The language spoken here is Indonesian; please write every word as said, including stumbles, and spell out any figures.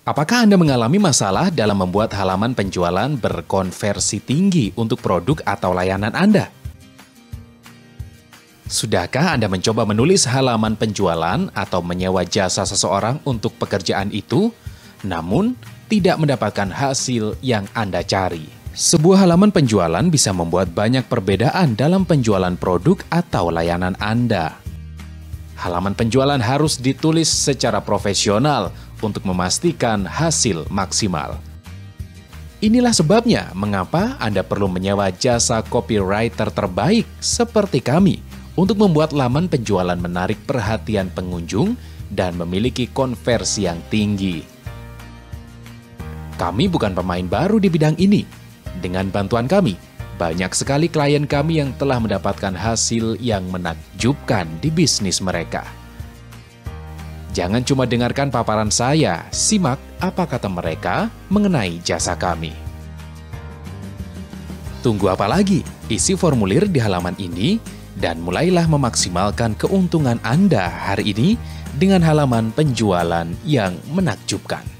Apakah Anda mengalami masalah dalam membuat halaman penjualan berkonversi tinggi untuk produk atau layanan Anda? Sudahkah Anda mencoba menulis halaman penjualan atau menyewa jasa seseorang untuk pekerjaan itu, namun tidak mendapatkan hasil yang Anda cari? Sebuah halaman penjualan bisa membuat banyak perbedaan dalam penjualan produk atau layanan Anda. Halaman penjualan harus ditulis secara profesional untuk memastikan hasil maksimal. Inilah sebabnya mengapa Anda perlu menyewa jasa copywriter terbaik seperti kami untuk membuat laman penjualan menarik perhatian pengunjung dan memiliki konversi yang tinggi. Kami bukan pemain baru di bidang ini. Dengan bantuan kami, banyak sekali klien kami yang telah mendapatkan hasil yang menakjubkan di bisnis mereka. Jangan cuma dengarkan paparan saya, simak apa kata mereka mengenai jasa kami. Tunggu apa lagi? Isi formulir di halaman ini dan mulailah memaksimalkan keuntungan Anda hari ini dengan halaman penjualan yang menakjubkan.